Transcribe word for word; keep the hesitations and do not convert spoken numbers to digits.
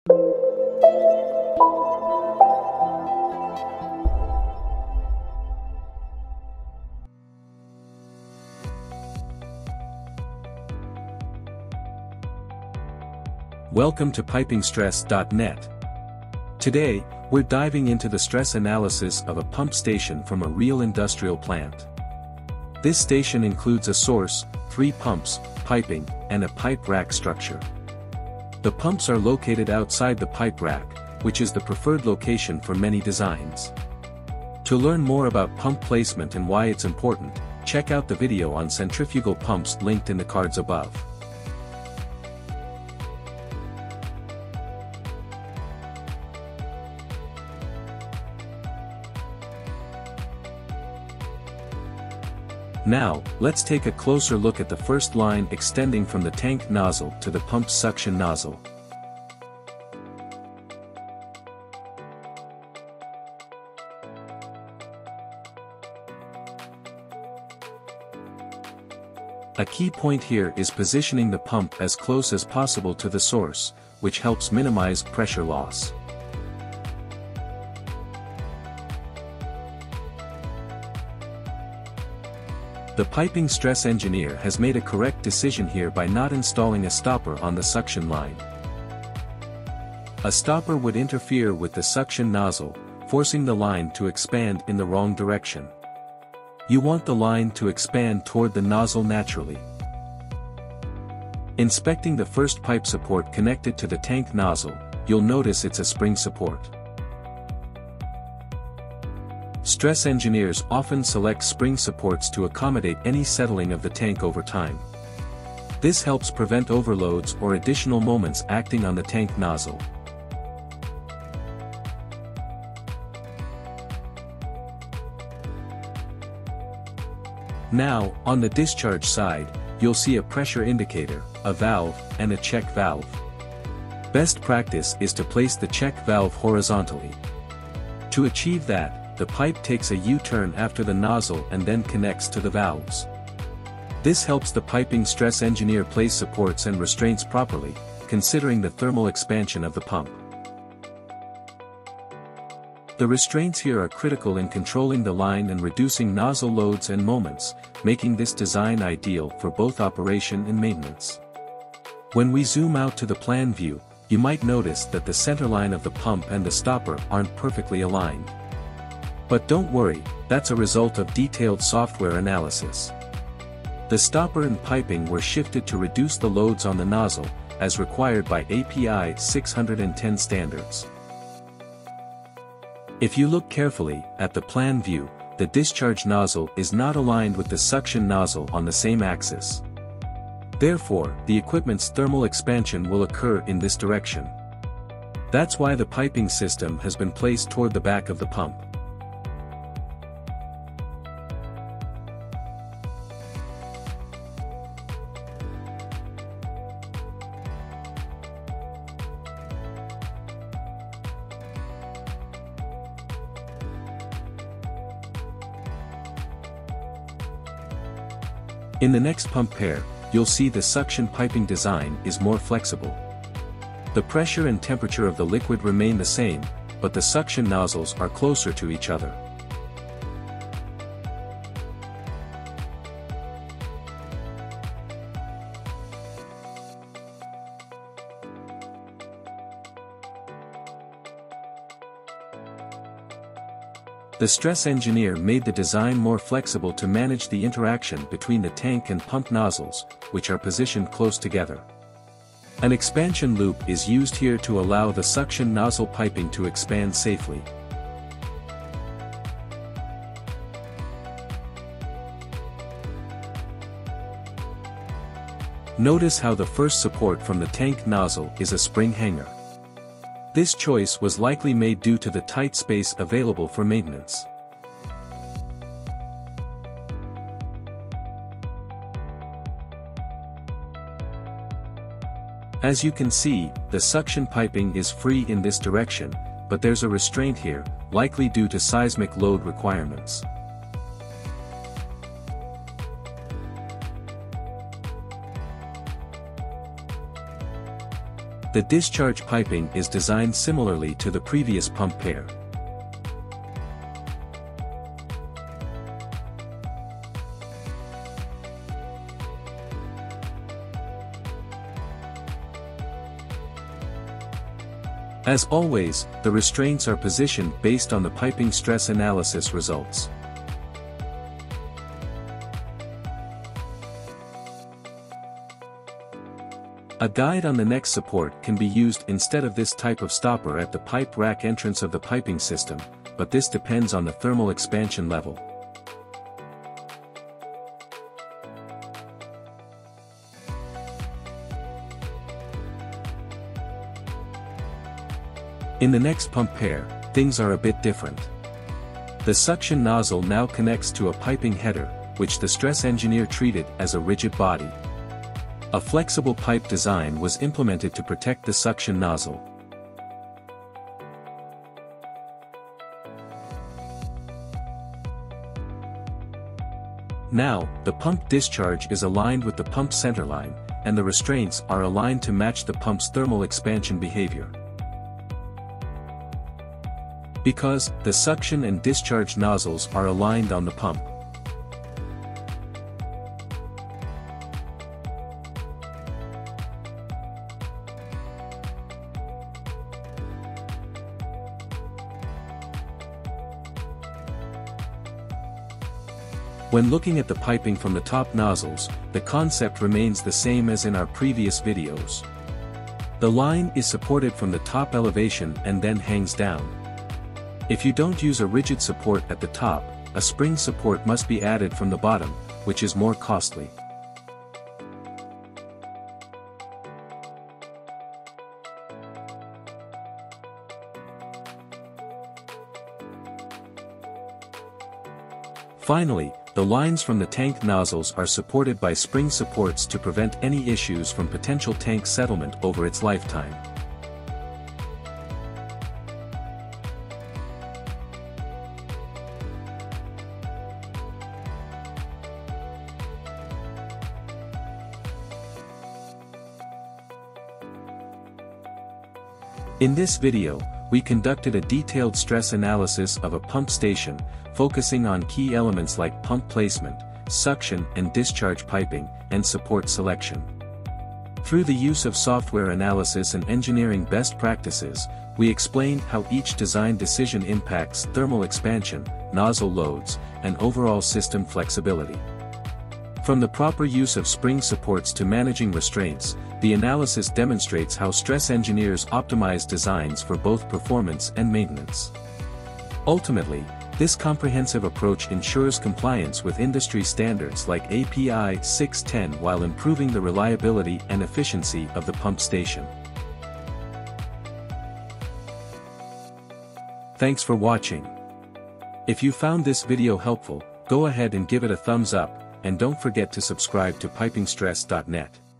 Welcome to Piping Stress dot net. Today, we're diving into the stress analysis of a pump station from a real industrial plant. This station includes a source, three pumps, piping, and a pipe rack structure. The pumps are located outside the pipe rack, which is the preferred location for many designs. To learn more about pump placement and why it's important, check out the video on centrifugal pumps linked in the cards above. Now, let's take a closer look at the first line extending from the tank nozzle to the pump's suction nozzle. A key point here is positioning the pump as close as possible to the source, which helps minimize pressure loss. The piping stress engineer has made a correct decision here by not installing a stopper on the suction line. A stopper would interfere with the suction nozzle, forcing the line to expand in the wrong direction. You want the line to expand toward the nozzle naturally. Inspecting the first pipe support connected to the tank nozzle, you'll notice it's a spring support. Stress engineers often select spring supports to accommodate any settling of the tank over time. This helps prevent overloads or additional moments acting on the tank nozzle. Now, on the discharge side, you'll see a pressure indicator, a valve, and a check valve. Best practice is to place the check valve horizontally. To achieve that, the pipe takes a U-turn after the nozzle and then connects to the valves. This helps the piping stress engineer place supports and restraints properly, considering the thermal expansion of the pump. The restraints here are critical in controlling the line and reducing nozzle loads and moments, making this design ideal for both operation and maintenance. When we zoom out to the plan view, you might notice that the center line of the pump and the stopper aren't perfectly aligned. But don't worry, that's a result of detailed software analysis. The stopper and piping were shifted to reduce the loads on the nozzle, as required by A P I six hundred ten standards. If you look carefully at the plan view, the discharge nozzle is not aligned with the suction nozzle on the same axis. Therefore, the equipment's thermal expansion will occur in this direction. That's why the piping system has been placed toward the back of the pump. In the next pump pair, you'll see the suction piping design is more flexible. The pressure and temperature of the liquid remain the same, but the suction nozzles are closer to each other. The stress engineer made the design more flexible to manage the interaction between the tank and pump nozzles, which are positioned close together. An expansion loop is used here to allow the suction nozzle piping to expand safely. Notice how the first support from the tank nozzle is a spring hanger. This choice was likely made due to the tight space available for maintenance. As you can see, the suction piping is free in this direction, but there's a restraint here, likely due to seismic load requirements. The discharge piping is designed similarly to the previous pump pair. As always, the restraints are positioned based on the piping stress analysis results. A guide on the neck support can be used instead of this type of stopper at the pipe rack entrance of the piping system, but this depends on the thermal expansion level. In the next pump pair, things are a bit different. The suction nozzle now connects to a piping header, which the stress engineer treated as a rigid body. A flexible pipe design was implemented to protect the suction nozzle. Now, the pump discharge is aligned with the pump centerline, and the restraints are aligned to match the pump's thermal expansion behavior. Because, the suction and discharge nozzles are aligned on the pump. When looking at the piping from the top nozzles, the concept remains the same as in our previous videos. The line is supported from the top elevation and then hangs down. If you don't use a rigid support at the top, a spring support must be added from the bottom, which is more costly. Finally, the lines from the tank nozzles are supported by spring supports to prevent any issues from potential tank settlement over its lifetime. In this video, we conducted a detailed stress analysis of a pump station, focusing on key elements like pump placement, suction and discharge piping, and support selection. Through the use of software analysis and engineering best practices, we explained how each design decision impacts thermal expansion, nozzle loads, and overall system flexibility. From the proper use of spring supports to managing restraints, the analysis demonstrates how stress engineers optimize designs for both performance and maintenance. Ultimately, this comprehensive approach ensures compliance with industry standards like A P I six ten while improving the reliability and efficiency of the pump station. Thanks for watching. If you found this video helpful, go ahead and give it a thumbs up, and don't forget to subscribe to piping stress dot net.